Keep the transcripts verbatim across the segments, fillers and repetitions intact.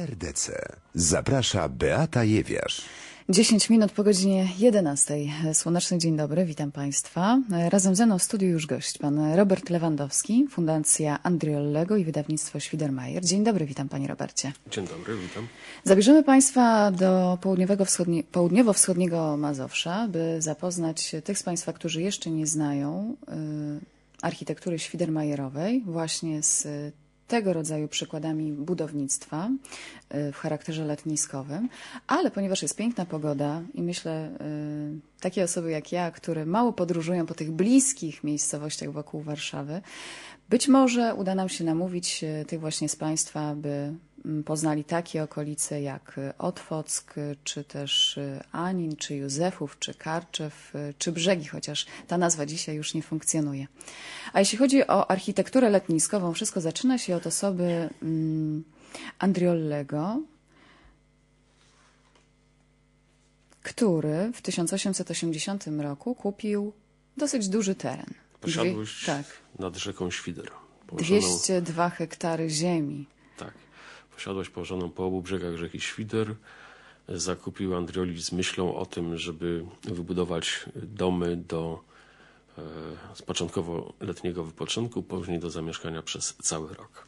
R D C. Zaprasza Beata Jewiarz. dziesięć minut po godzinie jedenastej. Słoneczny dzień dobry, witam Państwa. Razem ze mną w studiu już gość, pan Robert Lewandowski, Fundacja Andriollego i wydawnictwo Świdermajer. Dzień dobry, witam Panie Robercie. Dzień dobry, witam. Zabierzemy Państwa do południowego wschodnie, południowo-wschodniego Mazowsza, by zapoznać tych z Państwa, którzy jeszcze nie znają y, architektury świdermajerowej, właśnie z tego rodzaju przykładami budownictwa w charakterze letniskowym, ale ponieważ jest piękna pogoda i myślę, takie osoby jak ja, które mało podróżują po tych bliskich miejscowościach wokół Warszawy, być może uda nam się namówić tych właśnie z Państwa, by poznali takie okolice jak Otwock, czy też Anin, czy Józefów, czy Karczew, czy Brzegi, chociaż ta nazwa dzisiaj już nie funkcjonuje. A jeśli chodzi o architekturę letniskową, wszystko zaczyna się od osoby mm, Andriollego, który w tysiąc osiemset osiemdziesiątym roku kupił dosyć duży teren. Posiadłość tak. nad rzeką Świder. dwieście dwa hektary ziemi. Tak. Posiadłość położoną po obu brzegach rzeki Świder. Zakupił Andrioli z myślą o tym, żeby wybudować domy do e, z początkowo letniego wypoczynku, później do zamieszkania przez cały rok.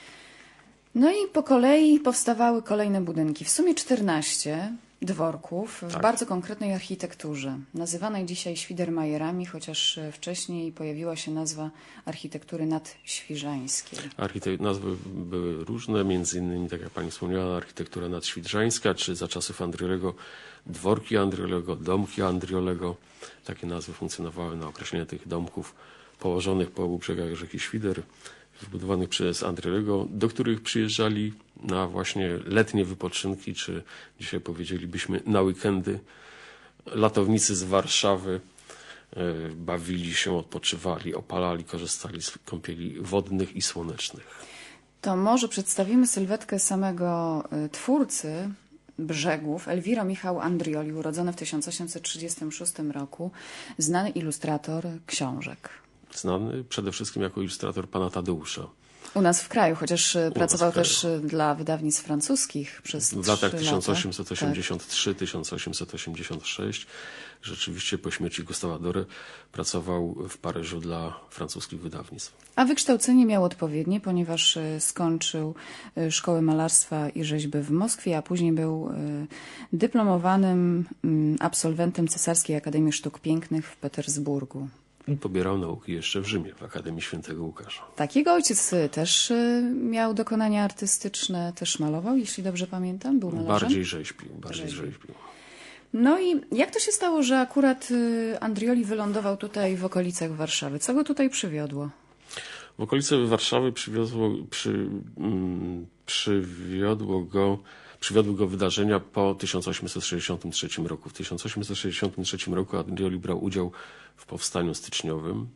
No i po kolei powstawały kolejne budynki. W sumie czternaście dworków w tak. bardzo konkretnej architekturze, nazywanej dzisiaj Świdermajerami, chociaż wcześniej pojawiła się nazwa architektury nadświżańskiej. Architekt- nazwy były różne, między innymi, tak jak Pani wspomniała, architektura nadświżańska, czy za czasów Andriolego dworki Andriolego, domki Andriolego. Takie nazwy funkcjonowały na określenie tych domków położonych po obu brzegach rzeki Świder, wybudowanych przez Andriolego, do których przyjeżdżali na właśnie letnie wypoczynki, czy dzisiaj powiedzielibyśmy na weekendy, latownicy z Warszawy. Bawili się, odpoczywali, opalali, korzystali z kąpieli wodnych i słonecznych. To może przedstawimy sylwetkę samego twórcy Brzegów, Elwiro Michał Andrioli, urodzony w tysiąc osiemset trzydziestym szóstym roku, znany ilustrator książek. Znany przede wszystkim jako ilustrator pana Tadeusza. U nas w kraju, chociaż U pracował w kraju. też dla wydawnictw francuskich przez W latach trzy tysiąc lata. osiemset osiemdziesiąt trzy do tysiąc osiemset osiemdziesiąt sześć rzeczywiście po śmierci Gustawa Dory pracował w Paryżu dla francuskich wydawnictw. A wykształcenie miał odpowiednie, ponieważ skończył Szkołę Malarstwa i Rzeźby w Moskwie, a później był dyplomowanym absolwentem Cesarskiej Akademii Sztuk Pięknych w Petersburgu. I pobierał nauki jeszcze w Rzymie, w Akademii Świętego Łukasza. Tak, jego ojciec też miał dokonania artystyczne, też malował, jeśli dobrze pamiętam, był malarzem. Bardziej rzeźbił, bardziej Rzeźbił. rzeźbił. No i jak to się stało, że akurat Andrioli wylądował tutaj w okolicach Warszawy? Co go tutaj przywiodło? W okolice Warszawy przywiozło, przy, mm, przywiodło go, przywiodły go wydarzenia po tysiąc osiemset sześćdziesiątym trzecim roku. W tysiąc osiemset sześćdziesiątym trzecim roku Andrioli brał udział w powstaniu styczniowym.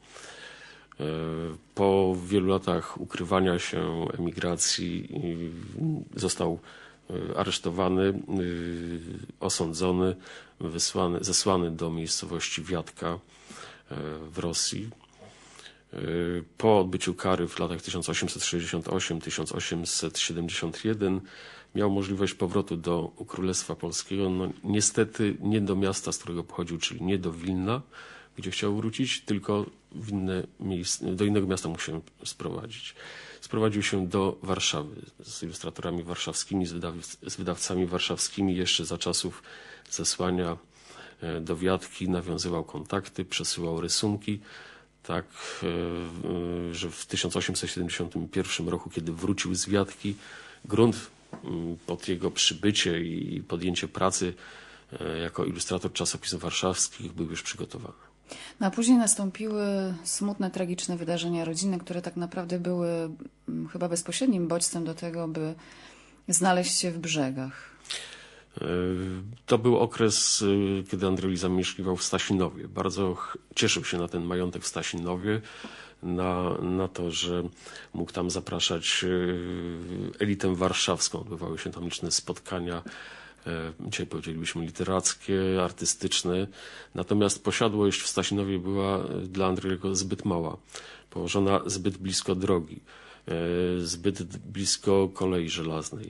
Po wielu latach ukrywania się, emigracji został aresztowany, osądzony, wysłany, zesłany do miejscowości Wiatka w Rosji. Po odbyciu kary w latach tysiąc osiemset sześćdziesiątym ósmym do tysiąc osiemset siedemdziesiątego pierwszego miał możliwość powrotu do Królestwa Polskiego. No, niestety nie do miasta, z którego pochodził, czyli nie do Wilna, gdzie chciał wrócić, tylko w inne miejsce, do innego miasta mógł się sprowadzić. Sprowadził się do Warszawy z ilustratorami warszawskimi, z, wydaw z wydawcami warszawskimi. Jeszcze za czasów zesłania do Wiatki nawiązywał kontakty, przesyłał rysunki. Tak, że w tysiąc osiemset siedemdziesiątym pierwszym roku, kiedy wrócił z Wiatki, grunt pod jego przybycie i podjęcie pracy jako ilustrator czasopism warszawskich był już przygotowany. No a później nastąpiły smutne, tragiczne wydarzenia rodzinne, które tak naprawdę były chyba bezpośrednim bodźcem do tego, by znaleźć się w Brzegach. To był okres, kiedy Andrioli zamieszkiwał w Stasinowie. Bardzo cieszył się na ten majątek w Stasinowie, na, na to, że mógł tam zapraszać elitę warszawską. Odbywały się tam liczne spotkania, dzisiaj powiedzielibyśmy literackie, artystyczne. Natomiast posiadłość w Stasinowie była dla Andriolego zbyt mała, położona zbyt blisko drogi, zbyt blisko kolei żelaznej.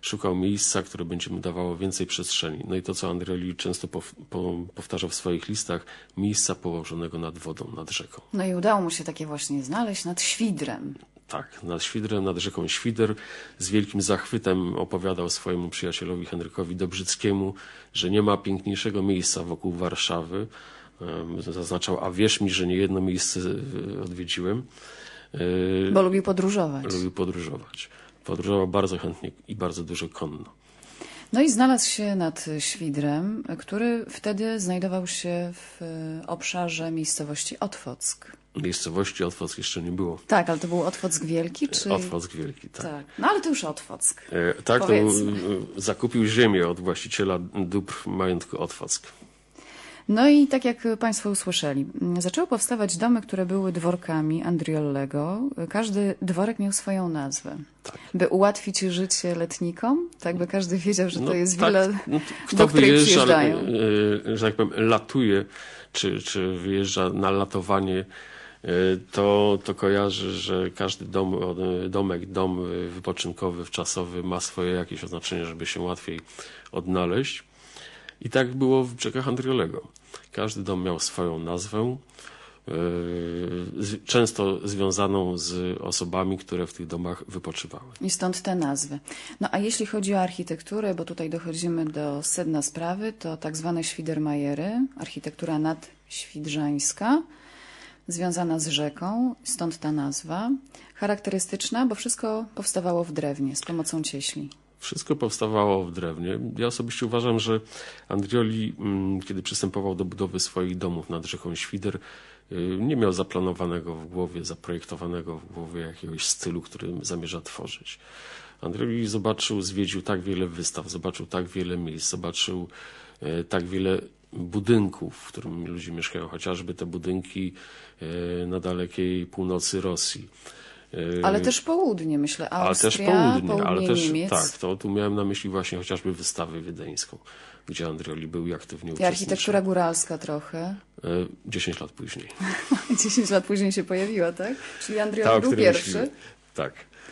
szukał miejsca, które będzie mu dawało więcej przestrzeni. No i to, co Andreoli często pow, po, powtarzał w swoich listach, miejsca położonego nad wodą, nad rzeką. No i udało mu się takie właśnie znaleźć nad Świdrem. Tak, nad Świdrem, nad rzeką Świder. Z wielkim zachwytem opowiadał swojemu przyjacielowi Henrykowi Dobrzyckiemu, że nie ma piękniejszego miejsca wokół Warszawy. Zaznaczał, a wierz mi, że nie jedno miejsce odwiedziłem. Bo lubił podróżować. Lubił podróżować. Podróżował bardzo chętnie i bardzo dużo konno. No i znalazł się nad Świdrem, który wtedy znajdował się w obszarze miejscowości Otwock. Miejscowości Otwock jeszcze nie było. Tak, ale to był Otwock Wielki? Czy... Otwock Wielki, tak. tak. No ale to już Otwock. E, tak, Powiedzmy. to zakupił ziemię od właściciela dóbr majątku Otwock. No i tak jak Państwo usłyszeli, zaczęły powstawać domy, które były dworkami Andriollego. Każdy dworek miał swoją nazwę. Tak. By ułatwić życie letnikom, tak by każdy wiedział, że to No jest tak, willa, no, kto do której wyjeżdża, przyjeżdżają. e, że tak powiem, latuje, czy, czy wyjeżdża na latowanie, e, to, to kojarzy, że każdy dom, domek, dom wypoczynkowy, wczasowy ma swoje jakieś oznaczenie, żeby się łatwiej odnaleźć. I tak było w brzegach Andriolego. Każdy dom miał swoją nazwę, yy, często związaną z osobami, które w tych domach wypoczywały. I stąd te nazwy. No a jeśli chodzi o architekturę, bo tutaj dochodzimy do sedna sprawy, to tak zwane Świdermajery, architektura nadświdrzańska, związana z rzeką, stąd ta nazwa. Charakterystyczna, bo wszystko powstawało w drewnie z pomocą cieśli. Wszystko powstawało w drewnie. Ja osobiście uważam, że Andrioli, kiedy przystępował do budowy swoich domów nad rzeką Świder, nie miał zaplanowanego w głowie, zaprojektowanego w głowie jakiegoś stylu, który zamierza tworzyć. Andrioli zobaczył, zwiedził tak wiele wystaw, zobaczył tak wiele miejsc, zobaczył tak wiele budynków, w którym ludzie mieszkają, chociażby te budynki na dalekiej północy Rosji. Ale też południe, myślę, Austria, ale też południe, ale też, Niemiec. tak, to tu miałem na myśli właśnie chociażby wystawę wiedeńską, gdzie Andrioli był i aktywnie uczestniczył. I architektura góralska trochę. Dziesięć lat później. Dziesięć lat później się pojawiła, tak? Czyli Andrioli był pierwszy. Myślimy. Tak.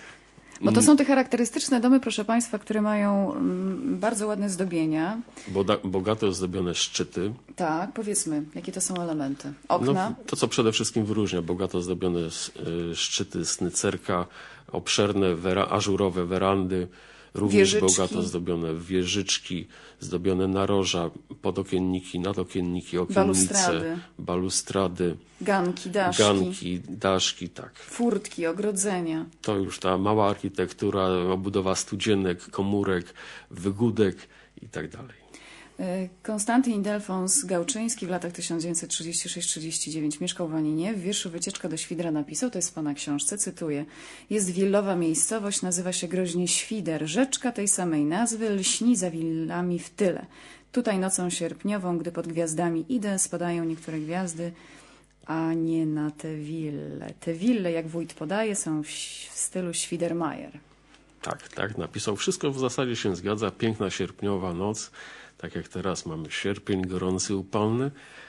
Bo to są te charakterystyczne domy, proszę Państwa, które mają bardzo ładne zdobienia. Boda, bogato ozdobione szczyty. Tak, powiedzmy, jakie to są elementy? Okna? No, to, co przede wszystkim wyróżnia, bogato ozdobione szczyty, snycerka, obszerne, wera, ażurowe werandy, również wieżyczki. Bogato zdobione wieżyczki, zdobione naroża, podokienniki, nadokienniki, okiennice, balustrady, balustrady ganki, daszki, ganki, daszki, tak. furtki, ogrodzenia. To już ta mała architektura, obudowa studzienek, komórek, wygódek i tak dalej. Konstanty Ildefonz Gałczyński w latach tysiąc dziewięćset trzydziesty szósty trzydzieści dziewięć mieszkał w Aninie. W wierszu Wycieczka do Świdra napisał, to jest w pana książce, cytuję: jest willowa miejscowość, nazywa się groźnie Świder. Rzeczka tej samej nazwy lśni za willami w tyle. Tutaj nocą sierpniową, gdy pod gwiazdami idę, spadają niektóre gwiazdy, a nie na te wille. Te wille, jak wójt podaje, są w, w stylu Świdermajer. Tak, tak, napisał. Wszystko w zasadzie się zgadza. Piękna sierpniowa noc. Tak jak teraz mamy sierpień, gorący, upalny.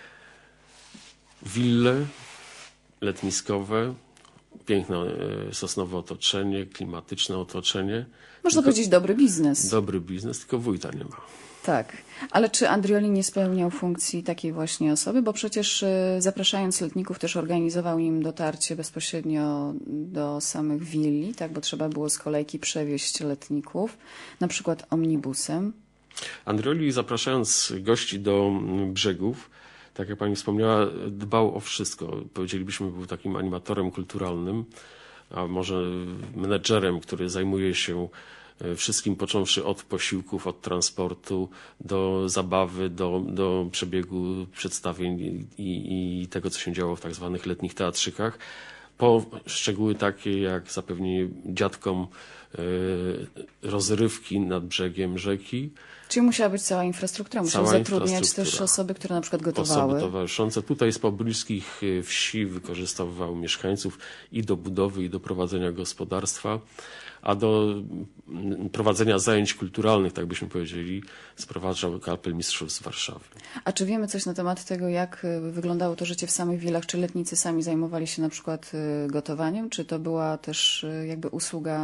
Wille letniskowe, piękne sosnowe otoczenie, klimatyczne otoczenie. Można tylko powiedzieć dobry biznes. Dobry biznes, tylko wójta nie ma. Tak, ale czy Andrioli nie spełniał funkcji takiej właśnie osoby? Bo przecież zapraszając letników też organizował im dotarcie bezpośrednio do samych willi, tak? Bo trzeba było z kolejki przewieźć letników, na przykład omnibusem. Andrioli, zapraszając gości do brzegów, tak jak pani wspomniała, dbał o wszystko. Powiedzielibyśmy, był takim animatorem kulturalnym, a może menedżerem, który zajmuje się wszystkim, począwszy od posiłków, od transportu, do zabawy, do, do przebiegu przedstawień i, i tego, co się działo w tak zwanych letnich teatrzykach. Po szczegóły takie jak zapewnienie dziadkom y, rozrywki nad brzegiem rzeki. Czyli musiała być cała infrastruktura, musiał Cała zatrudniać też osoby, które na przykład gotowały. Osoby towarzyszące. Tutaj z pobliskich wsi wykorzystywał mieszkańców i do budowy, i do prowadzenia gospodarstwa, a do prowadzenia zajęć kulturalnych, tak byśmy powiedzieli, sprowadzał kapelmistrzów z Warszawy. A czy wiemy coś na temat tego, jak wyglądało to życie w samych willach? Czy letnicy sami zajmowali się na przykład gotowaniem? Czy to była też jakby usługa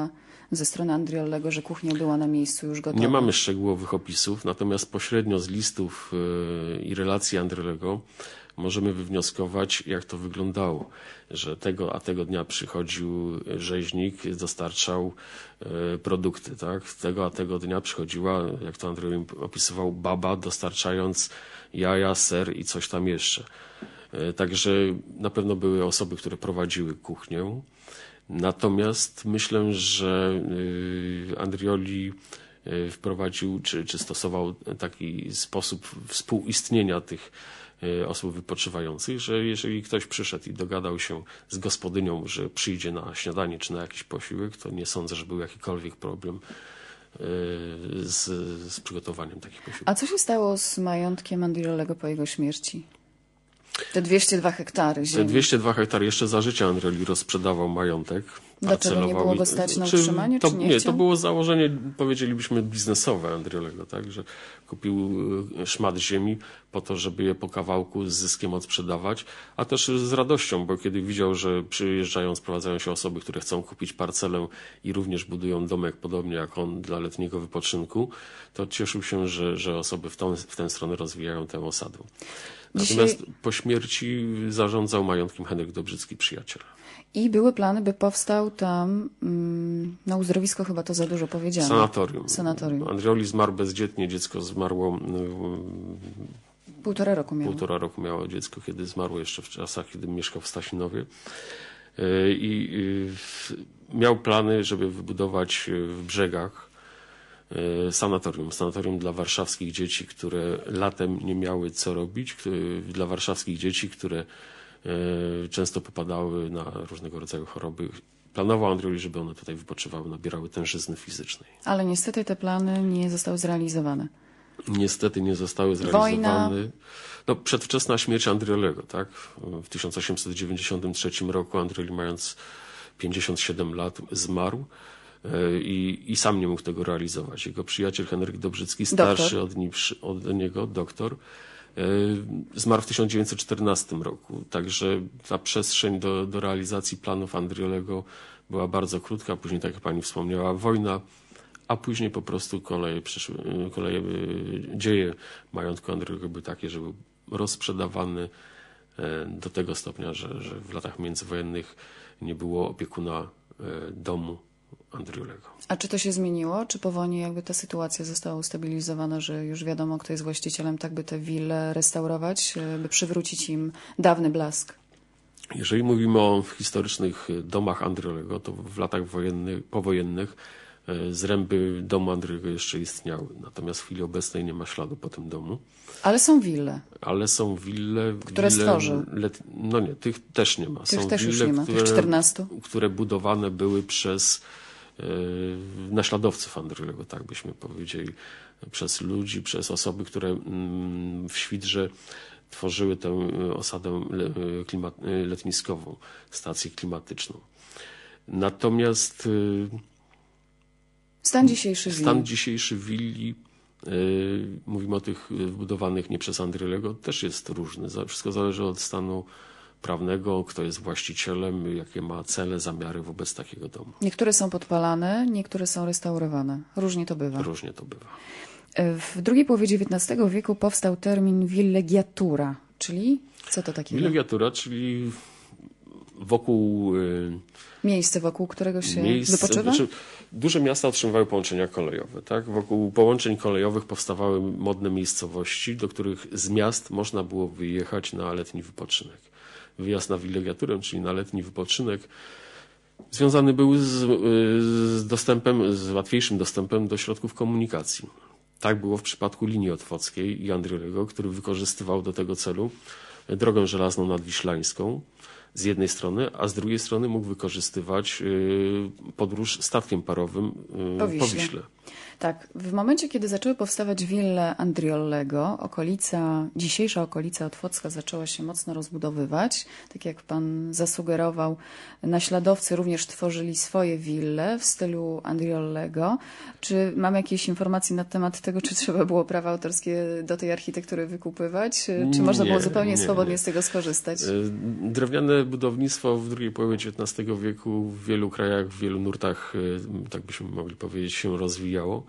ze strony Andriollego, że kuchnia była na miejscu już gotowa? Nie mamy szczegółowych opisów, natomiast pośrednio z listów i relacji Andriollego możemy wywnioskować, jak to wyglądało, że tego a tego dnia przychodził rzeźnik, dostarczał produkty, tak? Tego a tego dnia przychodziła, jak to Andrioli opisywał, baba, dostarczając jaja, ser i coś tam jeszcze. Także na pewno były osoby, które prowadziły kuchnię. Natomiast myślę, że Andrioli wprowadził, czy, czy stosował taki sposób współistnienia tych osób wypoczywających, że jeżeli ktoś przyszedł i dogadał się z gospodynią, że przyjdzie na śniadanie czy na jakiś posiłek, to nie sądzę, że był jakikolwiek problem z, z przygotowaniem takich posiłków. A co się stało z majątkiem Andriollego po jego śmierci? Te dwieście dwa hektary ziemi. Te dwieście dwa hektary jeszcze za życia Andrioli rozprzedawał majątek. Dlaczego nie było go stać na utrzymanie, to, czy nie Nie, chciał? to było założenie, powiedzielibyśmy, biznesowe Andriolego, tak, że kupił szmat ziemi po to, żeby je po kawałku z zyskiem odsprzedawać, a też z radością, bo kiedy widział, że przyjeżdżają, sprowadzają się osoby, które chcą kupić parcelę i również budują domek podobnie jak on dla letniego wypoczynku, to cieszył się, że, że osoby w, tą, w tę stronę rozwijają tę osadę. Natomiast Dzisiaj... po śmierci zarządzał majątkiem Henryk Dobrzycki, przyjaciel. I były plany, by powstał tam, mm, na uzdrowisko chyba to za dużo powiedziane. Sanatorium. Sanatorium. Andrioli zmarł bezdzietnie, dziecko zmarło... Półtora roku miało. Półtora roku miało dziecko, kiedy zmarło jeszcze w czasach, kiedy mieszkał w Stasinowie. I miał plany, żeby wybudować w Brzegach sanatorium. Sanatorium dla warszawskich dzieci, które latem nie miały co robić. Dla warszawskich dzieci, które często popadały na różnego rodzaju choroby. Planował Andrioli, żeby one tutaj wypoczywały, nabierały tężyzny fizycznej. Ale niestety te plany nie zostały zrealizowane. Niestety nie zostały zrealizowane. Wojna. No, przedwczesna śmierć Andriolego, tak? W tysiąc osiemset dziewięćdziesiątym trzecim roku Andrioli, mając pięćdziesiąt siedem lat, zmarł i, i sam nie mógł tego realizować. Jego przyjaciel Henryk Dobrzycki, starszy od, nim, od niego, doktor, zmarł w tysiąc dziewięćset czternastym roku. Także ta przestrzeń do, do realizacji planów Andriolego była bardzo krótka. Później, tak jak pani wspomniała, wojna, a później po prostu koleje, przyszły, koleje dzieje majątku Andriolego były takie, że był rozsprzedawany do tego stopnia, że, że w latach międzywojennych nie było opiekuna domu Andriolego. A czy to się zmieniło? Czy po wojnie jakby ta sytuacja została ustabilizowana, że już wiadomo, kto jest właścicielem, tak by te wille restaurować, by przywrócić im dawny blask? Jeżeli mówimy o historycznych domach Andriolego, to w latach wojennych, powojennych zręby domu Andriolego jeszcze istniały. Natomiast w chwili obecnej nie ma śladu po tym domu. Ale są wille. Ale są wille... Które wille, stworzył. Let, no nie, tych też nie ma. Tych są też wille, już nie ma, które, tych czternastu. Które budowane były przez yy, naśladowców Andriolego, tak byśmy powiedzieli. Przez ludzi, przez osoby, które yy, w Świdrze tworzyły tę osadę klimat, letniskową, stację klimatyczną. Natomiast yy, Stan dzisiejszy willi. Stan dzisiejszy willi, yy, mówimy o tych budowanych nie przez Andriolego, też jest różny. Wszystko zależy od stanu prawnego, kto jest właścicielem, jakie ma cele, zamiary wobec takiego domu. Niektóre są podpalane, niektóre są restaurowane. Różnie to bywa. Różnie to bywa. W drugiej połowie dziewiętnastego wieku powstał termin villeggiatura, czyli co to takiego? Villeggiatura, czyli wokół... Yy, Miejsce, wokół którego się miejsce, wypoczywa? Znaczy, duże miasta otrzymywały połączenia kolejowe. Tak? Wokół połączeń kolejowych powstawały modne miejscowości, do których z miast można było wyjechać na letni wypoczynek. Wyjazd na villeggiaturę, czyli na letni wypoczynek, związany był z, z dostępem, z łatwiejszym dostępem do środków komunikacji. Tak było w przypadku linii otwockiej i Andriolego, który wykorzystywał do tego celu drogę żelazną nadwiślańską z jednej strony, a z drugiej strony mógł wykorzystywać podróż statkiem parowym po Wiśle. Wiśle. Po Wiśle. Tak, w momencie, kiedy zaczęły powstawać wille Andriollego, okolica, dzisiejsza okolica Otwocka zaczęła się mocno rozbudowywać. Tak jak pan zasugerował, naśladowcy również tworzyli swoje wille w stylu Andriollego. Czy mamy jakieś informacje na temat tego, czy trzeba było prawa autorskie do tej architektury wykupywać? Czy można Nie, było zupełnie nie, swobodnie nie. z tego skorzystać? Drewniane budownictwo w drugiej połowie dziewiętnastego wieku w wielu krajach, w wielu nurtach, tak byśmy mogli powiedzieć, się rozwijało.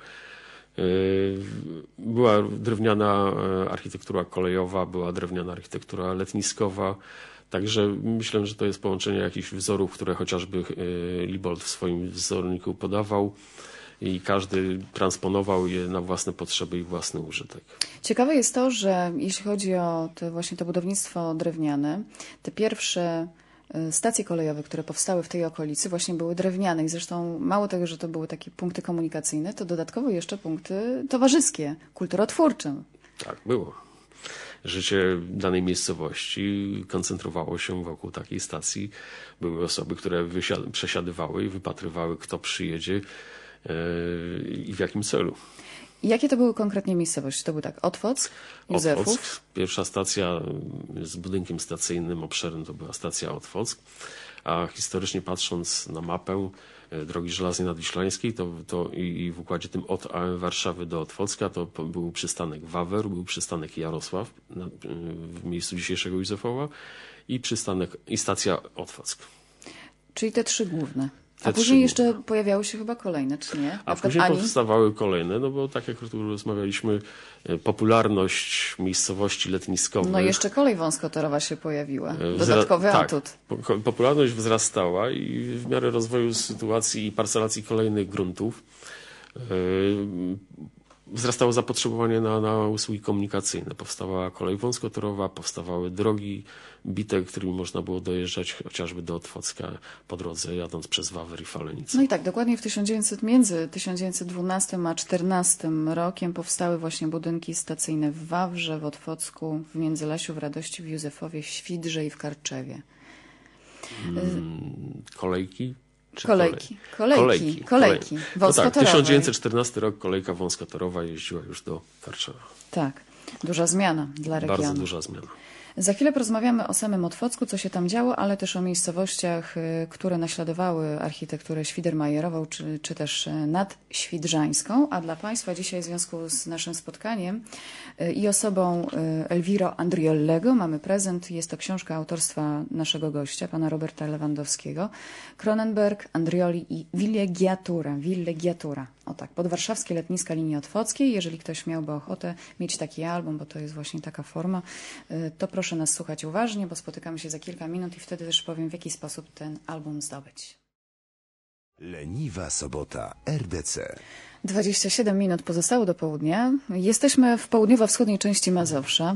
Była drewniana architektura kolejowa, była drewniana architektura letniskowa. Także myślę, że to jest połączenie jakichś wzorów, które chociażby Liebold w swoim wzorniku podawał i każdy transponował je na własne potrzeby i własny użytek. Ciekawe jest to, że jeśli chodzi o te właśnie to budownictwo drewniane, te pierwsze stacje kolejowe, które powstały w tej okolicy, właśnie były drewniane i zresztą mało tego, że to były takie punkty komunikacyjne, to dodatkowo jeszcze punkty towarzyskie, kulturotwórcze. Tak, było. Życie danej miejscowości koncentrowało się wokół takiej stacji. Były osoby, które przesiadywały i wypatrywały, kto przyjedzie yy, i w jakim celu. I jakie to były konkretnie miejscowości? To był tak Otwock, Józefów. Otwock. Pierwsza stacja z budynkiem stacyjnym obszernym to była stacja Otwock, a historycznie patrząc na mapę drogi żelaznej nadwiślańskiej to, to i, i w układzie tym od Warszawy do Otwocka to był przystanek Wawer, był przystanek Jarosław na, w miejscu dzisiejszego Józefowa i przystanek i stacja Otwock. Czyli te trzy główne. Te A później jeszcze główne. pojawiały się chyba kolejne, czy nie? Na A później Ani? powstawały kolejne, no bo tak jak tu rozmawialiśmy, popularność miejscowości letniskowych. No jeszcze kolej wąskotorowa się pojawiła. Dodatkowy Wzra- atut. Tak, popularność wzrastała i w miarę rozwoju sytuacji i parcelacji kolejnych gruntów yy, wzrastało zapotrzebowanie na, na usługi komunikacyjne. Powstawała kolej wąskotorowa, powstawały drogi bite, którymi można było dojeżdżać chociażby do Otwocka po drodze, jadąc przez Wawer i Falenicę. No i tak, dokładnie w tysiąc dziewięćset, między tysiąc dziewięćset dwunastym a czternastym rokiem powstały właśnie budynki stacyjne w Wawrze, w Otwocku, w Międzylesiu, w Radości, w Józefowie, w Świdrze i w Karczewie. Hmm, kolejki? Czy kolejki, kolej? kolejki, kolejki, kolejki. No tak, tysiąc dziewięćset czternasty rok kolejka wąskotorowa jeździła już do Karczewa. Tak, duża zmiana dla regionu. Bardzo duża zmiana. Za chwilę porozmawiamy o samym Otwocku, co się tam działo, ale też o miejscowościach, które naśladowały architekturę świdermajerową, czy, czy też nadświdrzańską. A dla Państwa dzisiaj w związku z naszym spotkaniem i osobą Elviro Andriollego mamy prezent. Jest to książka autorstwa naszego gościa, pana Roberta Lewandowskiego. Cronenberg, Andrioli i Villeggiatura. Villeggiatura. O tak, podwarszawskie letniska linii otwockiej. Jeżeli ktoś miałby ochotę mieć taki album, bo to jest właśnie taka forma, to proszę nas słuchać uważnie, bo spotykamy się za kilka minut i wtedy też powiem, w jaki sposób ten album zdobyć. Leniwa sobota, R D C. dwadzieścia siedem minut pozostało do południa. Jesteśmy w południowo-wschodniej części Mazowsza.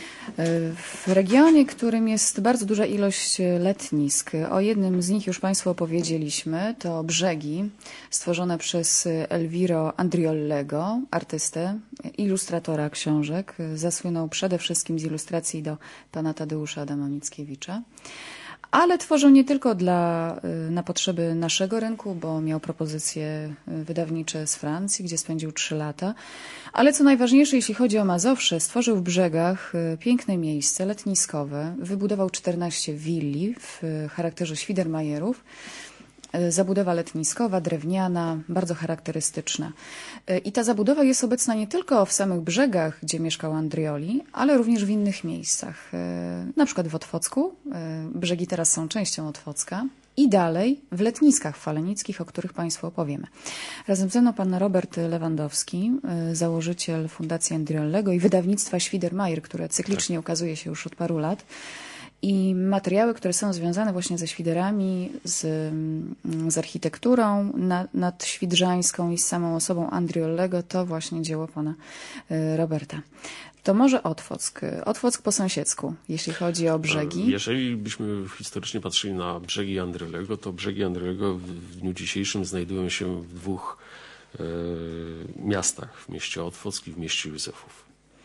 W regionie, którym jest bardzo duża ilość letnisk. O jednym z nich już Państwu opowiedzieliśmy. To Brzegi, stworzone przez Elviro Andriollego, artystę, ilustratora książek. Zasłynął przede wszystkim z ilustracji do pana Tadeusza Adama Mickiewicza. Ale tworzył nie tylko dla, na potrzeby naszego rynku, bo miał propozycje wydawnicze z Francji, gdzie spędził trzy lata. Ale co najważniejsze, jeśli chodzi o Mazowsze, stworzył w Brzegach piękne miejsce letniskowe. Wybudował czternaście willi w charakterze świdermajerów. Zabudowa letniskowa, drewniana, bardzo charakterystyczna. I ta zabudowa jest obecna nie tylko w samych Brzegach, gdzie mieszkał Andrioli, ale również w innych miejscach. Na przykład w Otwocku. Brzegi teraz są częścią Otwocka. I dalej w letniskach falenickich, o których Państwu opowiemy. Razem ze mną pan Robert Lewandowski, założyciel Fundacji Andriollego i wydawnictwa Świdermajer, które cyklicznie ukazuje się już od paru lat. I materiały, które są związane właśnie ze świderami, z, z architekturą nad, nadświdrzańską i z samą osobą Andriollego, to właśnie dzieło pana Roberta. To może Otwock. Otwock po sąsiedzku, jeśli chodzi o brzegi. Jeżeli byśmy historycznie patrzyli na brzegi Andriolego, to brzegi Andriolego w dniu dzisiejszym znajdują się w dwóch e, miastach. W mieście Otwock i w mieście Józefów.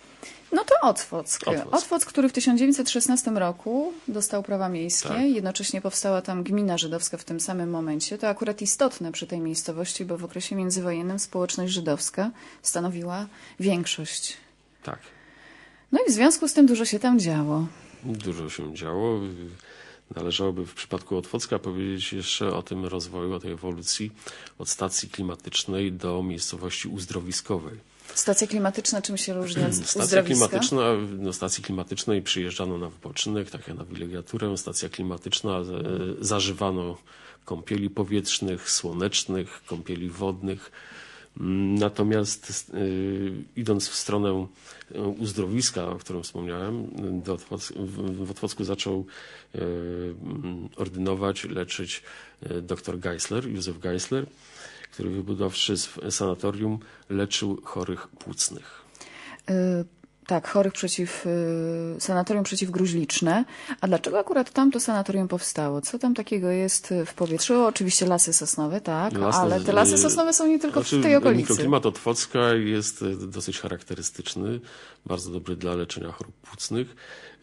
No to Otwock. Otwock. Otwock, który w tysiąc dziewięćset szesnastym roku dostał prawa miejskie. Tak. Jednocześnie powstała tam gmina żydowska w tym samym momencie. To akurat istotne przy tej miejscowości, bo w okresie międzywojennym społeczność żydowska stanowiła większość. Tak. No i w związku z tym dużo się tam działo. Dużo się działo. Należałoby w przypadku Otwocka powiedzieć jeszcze o tym rozwoju, o tej ewolucji od stacji klimatycznej do miejscowości uzdrowiskowej. Stacja klimatyczna czym się różni od Stacja uzdrowiska? klimatyczna, do stacji klimatycznej przyjeżdżano na wypoczynek, tak jak na wilegiaturę. Stacja klimatyczna, e, zażywano kąpieli powietrznych, słonecznych, kąpieli wodnych. Natomiast y, idąc w stronę uzdrowiska, o którym wspomniałem, do Otwock, w, w Otwocku zaczął y, ordynować, leczyć y, dr Geisler, Józef Geisler, który wybudowawszy sanatorium leczył chorych płucnych. Y Tak, chorych przeciw, y, sanatorium przeciwgruźliczne. A dlaczego akurat tam to sanatorium powstało? Co tam takiego jest w powietrzu? Oczywiście lasy sosnowe, tak, Lasy, ale te lasy sosnowe są nie tylko znaczy, w tej okolicy. Mikroklimat Otwocka jest dosyć charakterystyczny, bardzo dobry dla leczenia chorób płucnych.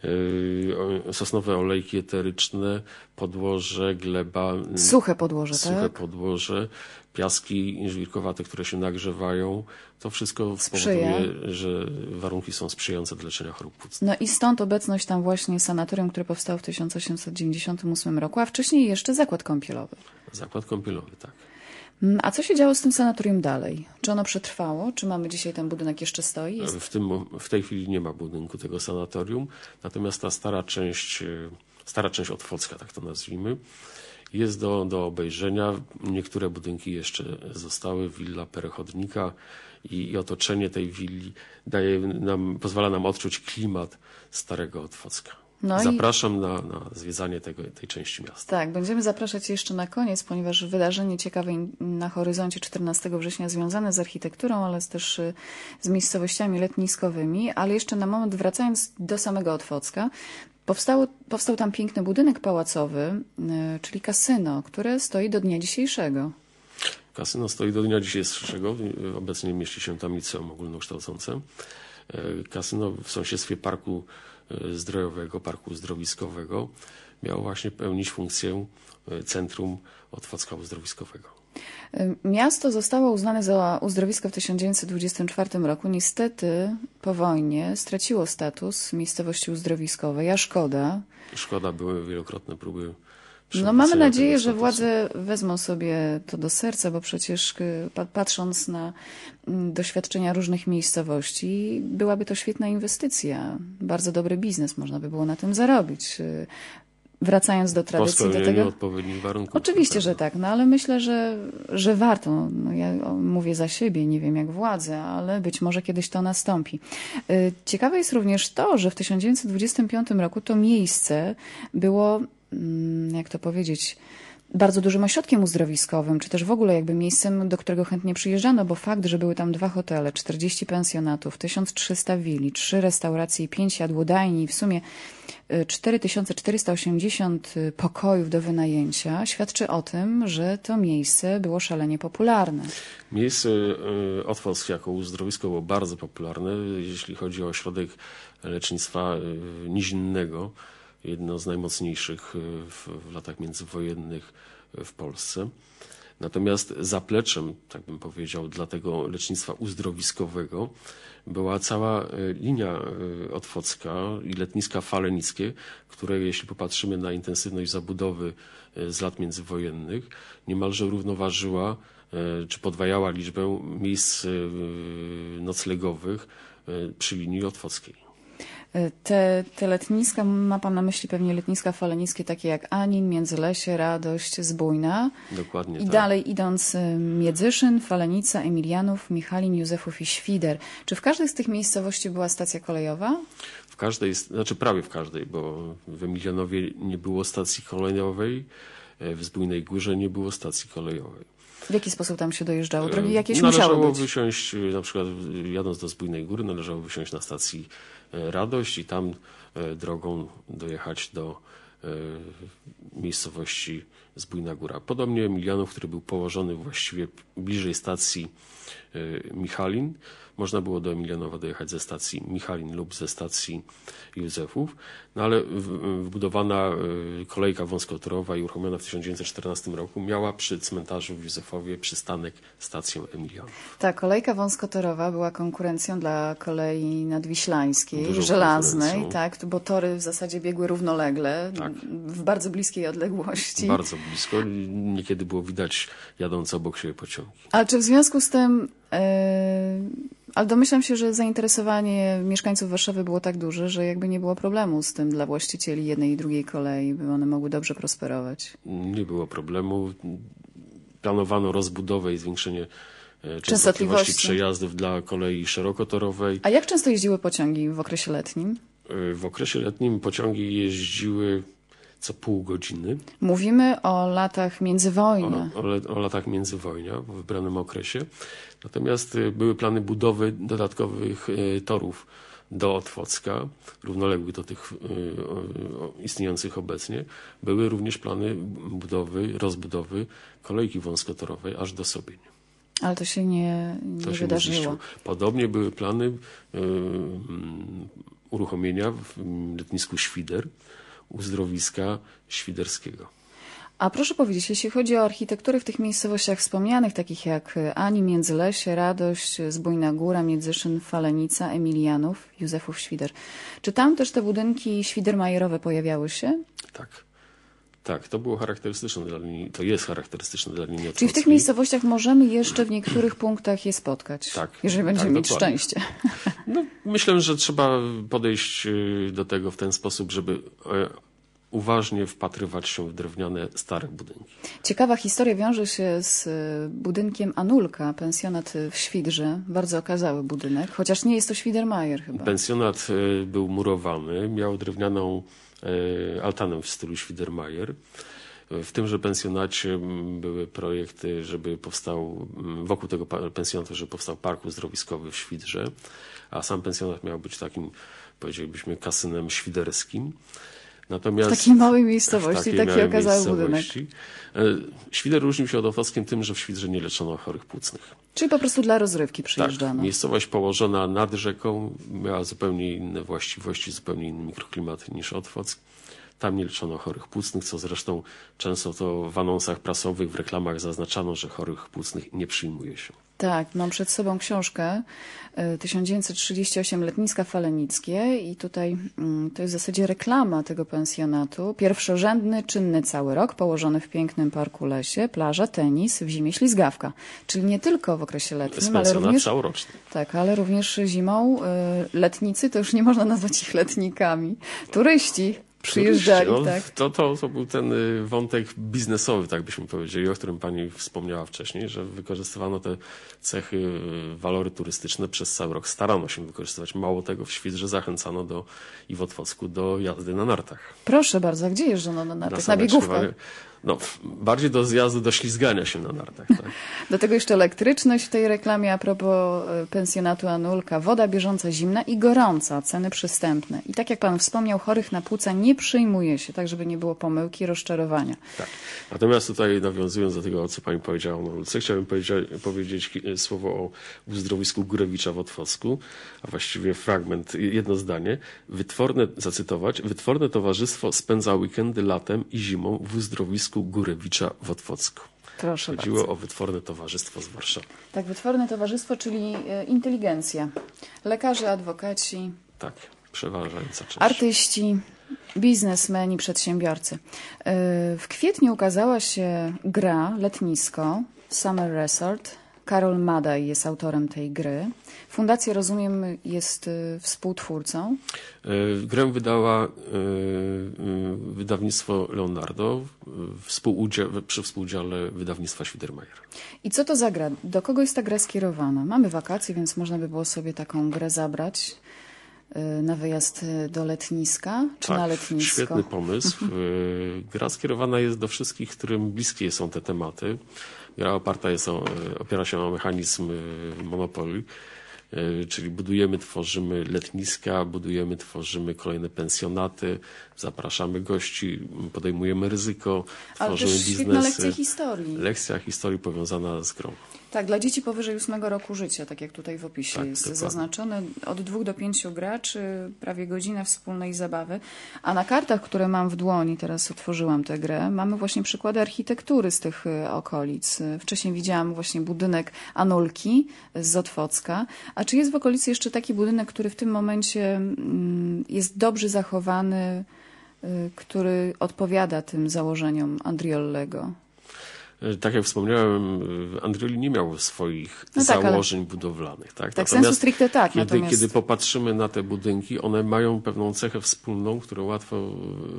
Yy, Sosnowe olejki eteryczne, podłoże, gleba. Suche podłoże, suche tak? podłoże, piaski żwirkowate, które się nagrzewają. To wszystko Sprzyja. spowoduje, że warunki są sprzyjające do leczenia chorób płucnych. No i stąd obecność tam właśnie sanatorium, które powstało w tysiąc osiemset dziewięćdziesiątym ósmym roku, a wcześniej jeszcze zakład kąpielowy. Zakład kąpielowy, tak. A co się działo z tym sanatorium dalej? Czy ono przetrwało? Czy mamy dzisiaj ten budynek jeszcze stoi? Jest... W, tym, w tej chwili nie ma budynku tego sanatorium, natomiast ta stara część, stara część Otwocka, tak to nazwijmy, jest do, do obejrzenia. Niektóre budynki jeszcze zostały, willa Perechodnika i, i otoczenie tej willi daje nam, pozwala nam odczuć klimat starego Otwocka. No Zapraszam i... na, na zwiedzanie tego, tej części miasta. Tak, będziemy zapraszać jeszcze na koniec, ponieważ wydarzenie ciekawe na horyzoncie czternastego września związane z architekturą, ale też z miejscowościami letniskowymi. Ale jeszcze na moment wracając do samego Otwocka, powstało, powstał tam piękny budynek pałacowy, czyli kasyno, które stoi do dnia dzisiejszego. Kasyno stoi do dnia dzisiejszego. Obecnie mieści się tam liceum ogólnokształcące. Kasyno w sąsiedztwie parku zdrojowego, parku uzdrowiskowego miało właśnie pełnić funkcję centrum Otwocka uzdrowiskowego. Miasto zostało uznane za uzdrowisko w tysiąc dziewięćset dwudziestym czwartym roku. Niestety po wojnie straciło status miejscowości uzdrowiskowej, a szkoda. Szkoda, były wielokrotne próby. No mamy nadzieję, że władze wezmą sobie to do serca, bo przecież patrząc na doświadczenia różnych miejscowości, byłaby to świetna inwestycja. Bardzo dobry biznes, można by było na tym zarobić. Wracając do tradycji, do tego. Odpowiednich warunków. Oczywiście, że tak, no ale myślę, że, że warto. No, ja mówię za siebie, nie wiem jak władze, ale być może kiedyś to nastąpi. Ciekawe jest również to, że w tysiąc dziewięćset dwudziestym piątym roku to miejsce było, jak to powiedzieć, bardzo dużym ośrodkiem uzdrowiskowym, czy też w ogóle jakby miejscem, do którego chętnie przyjeżdżano, bo fakt, że były tam dwa hotele, czterdzieści pensjonatów, tysiąc trzysta willi, trzy restauracje i pięć jadłodajni, w sumie cztery tysiące czterysta osiemdziesiąt pokojów do wynajęcia, świadczy o tym, że to miejsce było szalenie popularne. Miejsce Otwock jako uzdrowisko było bardzo popularne, jeśli chodzi o ośrodek lecznictwa nizinnego. Jedno z najmocniejszych w, w latach międzywojennych w Polsce. Natomiast zapleczem, tak bym powiedział, dla tego lecznictwa uzdrowiskowego była cała linia Otwocka i letniska falenickie, które, jeśli popatrzymy na intensywność zabudowy z lat międzywojennych, niemalże równoważyła czy podwajała liczbę miejsc noclegowych przy linii otwockiej. Te, te letniska, ma pan na myśli pewnie letniska falenickie takie jak Anin, Międzylesie, Radość, Zbójna. Dokładnie I tak. dalej idąc Miedzyszyn, Falenica, Emilianów, Michalin, Józefów i Świder. Czy w każdej z tych miejscowości była stacja kolejowa? W każdej, znaczy prawie w każdej, bo w Emilianowie nie było stacji kolejowej, w Zbójnej Górze nie było stacji kolejowej. W jaki sposób tam się dojeżdżało? Drogi jakieś musiały Należało być? wysiąść, na przykład jadąc do Zbójnej Góry, należało wysiąść na stacji Radość i tam drogą dojechać do miejscowości Zbójna Góra. Podobnie Emilianów, który był położony właściwie bliżej stacji Michalin. Można było do Emilianowa dojechać ze stacji Michalin lub ze stacji Józefów, no ale wbudowana kolejka wąskotorowa i uruchomiona w tysiąc dziewięćset czternastym roku miała przy cmentarzu w Józefowie przystanek stację Emilianów. Ta kolejka wąskotorowa była konkurencją dla kolei nadwiślańskiej, Dużą żelaznej, konkurencją. tak, bo tory w zasadzie biegły równolegle, Tak. w bardzo bliskiej odległości. Bardzo blisko. Niekiedy było widać jadące obok siebie pociągi. Ale czy w związku z tym, yy, ale domyślam się, że zainteresowanie mieszkańców Warszawy było tak duże, że jakby nie było problemu z tym dla właścicieli jednej i drugiej kolei, by one mogły dobrze prosperować. Nie było problemu. Planowano rozbudowę i zwiększenie częstotliwości Częstotliwości. przejazdów dla kolei szerokotorowej. A jak często jeździły pociągi w okresie letnim? W okresie letnim pociągi jeździły co pół godziny. Mówimy o latach międzywojnia. O, o, le- o latach międzywojnia, w wybranym okresie. Natomiast y, były plany budowy dodatkowych y, torów do Otwocka, równoległych do tych y, o, o, istniejących obecnie. Były również plany budowy, rozbudowy kolejki wąskotorowej aż do Sobienia. Ale to się nie, nie To się nie wydarzyło. ziściło. Podobnie były plany y, mm, uruchomienia w mm, lotnisku Świder uzdrowiska świderskiego. A proszę powiedzieć, jeśli chodzi o architekturę w tych miejscowościach wspomnianych, takich jak Ani, Międzylesie, Radość, Zbójna Góra, Międzyszyn, Falenica, Emilianów, Józefów, Świder. Czy tam też te budynki świdermajerowe pojawiały się? Tak. Tak, to było charakterystyczne dla linii, to jest charakterystyczne dla linii Czyli w tych otwockiej. miejscowościach możemy jeszcze w niektórych punktach je spotkać, Tak, jeżeli będziemy tak, mieć dokładnie. szczęście. No, myślę, że trzeba podejść y, do tego w ten sposób, żeby y, uważnie wpatrywać się w drewniane, stare budynki. Ciekawa historia wiąże się z y, budynkiem Anulka, pensjonat w Świdrze. Bardzo okazały budynek, chociaż nie jest to Świdermajer chyba. Pensjonat y, był murowany, miał drewnianą y, altanę w stylu Świdermajer. W tymże pensjonacie m, były projekty, żeby powstał, m, wokół tego pa- pensjonatu, żeby powstał park uzdrowiskowy w Świdrze, a sam pensjonat miał być takim, powiedzielibyśmy, kasynem świderskim. Natomiast W takiej małej miejscowości w takiej taki małej okazały budynek. miejscowości. E, Świder różnił się od Otwockiem tym, że w Świdrze nie leczono chorych płucnych. Czyli po prostu dla rozrywki Tak, przyjeżdżano. miejscowość położona nad rzeką miała zupełnie inne właściwości, zupełnie inny mikroklimat niż Otwock. Tam nie leczono chorych płucnych, co zresztą często to w anonsach prasowych, w reklamach zaznaczano, że chorych płucnych nie przyjmuje się. Tak, mam przed sobą książkę y, tysiąc dziewięćset trzydziesty ósmy, Letniska Falenickie i tutaj mm, to jest w zasadzie reklama tego pensjonatu. Pierwszorzędny, czynny cały rok, położony w pięknym parku lesie, plaża, tenis, w zimie ślizgawka. Czyli nie tylko w okresie To jest letnim, ale pensjonat również, całoroczny. tak, ale również zimą. Y, letnicy to już nie można nazwać ich letnikami. Turyści przyjeżdżali, No, tak. to, to, to był ten y, wątek biznesowy, tak byśmy powiedzieli, o którym pani wspomniała wcześniej, że wykorzystywano te cechy, y, walory turystyczne przez cały rok. Starano się wykorzystywać. Mało tego, w Świdrze zachęcano do, i w Otwocku do jazdy na nartach. Proszę bardzo, a gdzie jeżdżono na nartach? Na sanach biegówkach. śpiewanych. No, bardziej do zjazdu, do ślizgania się na nartach. Tak? Do tego jeszcze elektryczność w tej reklamie a propos y, pensjonatu Anulka. Woda bieżąca, zimna i gorąca, ceny przystępne. I tak jak pan wspomniał, chorych na płuca nie przyjmuje się, tak żeby nie było pomyłki, rozczarowania. Tak. Natomiast tutaj nawiązując do tego, co pani powiedziała o Anulce, chciałbym powiedzieć, powiedzieć ki- słowo o uzdrowisku Górewicza w Otwocku, a właściwie fragment, jedno zdanie. Wytworne, zacytować, wytworne towarzystwo spędza weekendy latem i zimą w uzdrowisku Górewicza w Otwocku. Proszę Chodziło bardzo. o wytworne towarzystwo z Warszawy. Tak, wytworne towarzystwo, czyli y, inteligencja. Lekarze, adwokaci, Tak, przeważająca część. artyści, biznesmeni, przedsiębiorcy. Y, W kwietniu ukazała się gra Letnisko, Summer Resort. Karol Madaj jest autorem tej gry. Fundacja, rozumiem, jest y, współtwórcą. E, Grę wydała e, e, wydawnictwo Leonardo e, współudzia- przy współudziale wydawnictwa Świdermajer. I co to za gra? Do kogo jest ta gra skierowana? Mamy wakacje, więc można by było sobie taką grę zabrać y, na wyjazd y, do letniska, czy na letnisko? Świetny pomysł. E, Gra skierowana jest do wszystkich, którym bliskie są te tematy. Gra oparta jest o, e, opiera się o mechanizm e, Monopoly. czyli budujemy, tworzymy letniska, budujemy, tworzymy kolejne pensjonaty, zapraszamy gości, podejmujemy ryzyko, Ale tworzymy też biznesy. świetna lekcja historii. Lekcja historii powiązana z grą. Tak, dla dzieci powyżej ósmego roku życia, tak jak tutaj w opisie Tak, jest dokładnie. zaznaczone, od dwóch do pięciu graczy, prawie godzina wspólnej zabawy. A na kartach, które mam w dłoni, teraz otworzyłam tę grę, mamy właśnie przykłady architektury z tych y, okolic. Wcześniej widziałam właśnie budynek Anulki z Otwocka. A czy jest w okolicy jeszcze taki budynek, który w tym momencie mm, jest dobrze zachowany, y, który odpowiada tym założeniom Andriollego? Tak jak wspomniałem, Andrioli nie miał swoich No tak, założeń budowlanych. Tak, Tak, sensu stricte tak. kiedy, Natomiast... kiedy popatrzymy na te budynki, one mają pewną cechę wspólną, którą łatwo,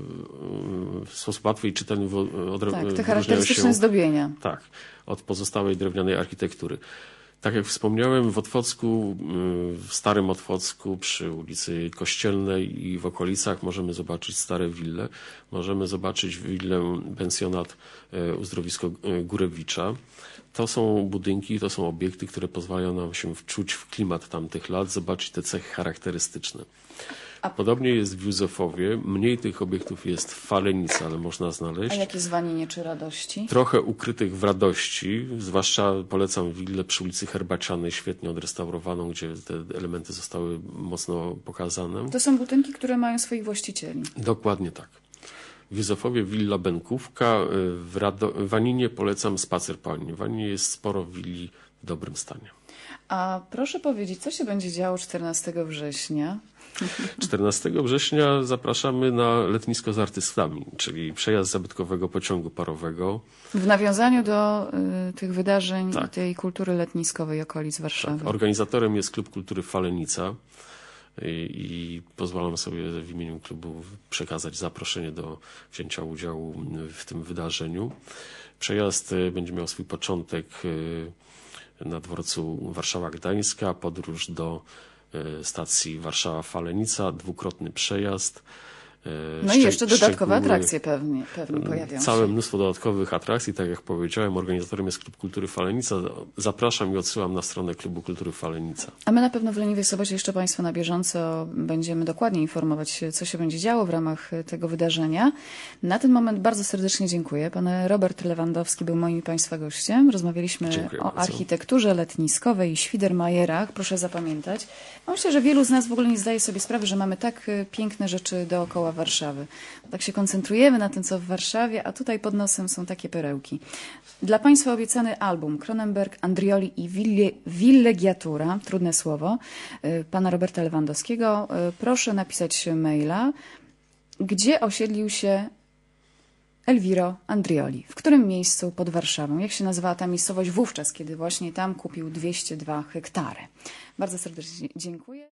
w sposób łatwy i czytelny odro- Tak, te wyróżniają charakterystyczne się, zdobienia. tak, od pozostałej drewnianej architektury. Tak jak wspomniałem, w Otwocku, w Starym Otwocku, przy ulicy Kościelnej i w okolicach możemy zobaczyć stare wille. Możemy zobaczyć willę, pensjonat uzdrowisko Górewicza. To są budynki, to są obiekty, które pozwalają nam się wczuć w klimat tamtych lat, zobaczyć te cechy charakterystyczne. A- Podobnie jest w Józefowie. Mniej tych obiektów jest w Falenicy, ale można A znaleźć. jakie zwanienie czy radości? Trochę ukrytych w radości, zwłaszcza polecam willę przy ulicy Herbacianej, świetnie odrestaurowaną, gdzie te elementy zostały mocno pokazane. To są budynki, które mają swoich właścicieli. Dokładnie tak. W Józefowie willa Benkówka, w, Rado- w Aninie polecam spacer po Aninie. W Aninie jest sporo willi w dobrym stanie. A proszę powiedzieć, co się będzie działo czternastego września? czternastego września zapraszamy na letnisko z artystami, czyli przejazd zabytkowego pociągu parowego. W nawiązaniu do y, tych wydarzeń Tak. i tej kultury letniskowej okolic Warszawy. Tak, organizatorem jest Klub Kultury Falenica i, i pozwalam sobie w imieniu klubu przekazać zaproszenie do wzięcia udziału w tym wydarzeniu. Przejazd y, będzie miał swój początek y, na dworcu Warszawa-Gdańska, podróż do y, stacji Warszawa-Falenica, dwukrotny przejazd. y, No i szczeg- jeszcze dodatkowe szczegóły- atrakcje pewnie, pewnie pojawią Całe się. mnóstwo dodatkowych atrakcji, tak jak powiedziałem, organizatorem jest Klub Kultury Falenica. Zapraszam i odsyłam na stronę Klubu Kultury Falenica. A my na pewno w Leniwej Sobocie jeszcze Państwa na bieżąco będziemy dokładnie informować, co się będzie działo w ramach tego wydarzenia. Na ten moment bardzo serdecznie dziękuję. Pan Robert Lewandowski był moim i Państwa gościem. Rozmawialiśmy Dziękuję o bardzo. architekturze letniskowej i Świdermajerach. Proszę zapamiętać. No myślę, że wielu z nas w ogóle nie zdaje sobie sprawy, że mamy tak y, piękne rzeczy dookoła Warszawy. Tak się koncentrujemy na tym, co w Warszawie, a tutaj pod nosem są takie perełki. Dla Państwa obiecany album Cronenberg, Andrioli i Ville- Villeggiatura, trudne słowo, y, pana Roberta Lewandowskiego. Y, Proszę napisać maila, gdzie osiedlił się Elviro Andrioli. W którym miejscu pod Warszawą? Jak się nazywała ta miejscowość wówczas, kiedy właśnie tam kupił dwieście dwa hektary? Bardzo serdecznie dziękuję.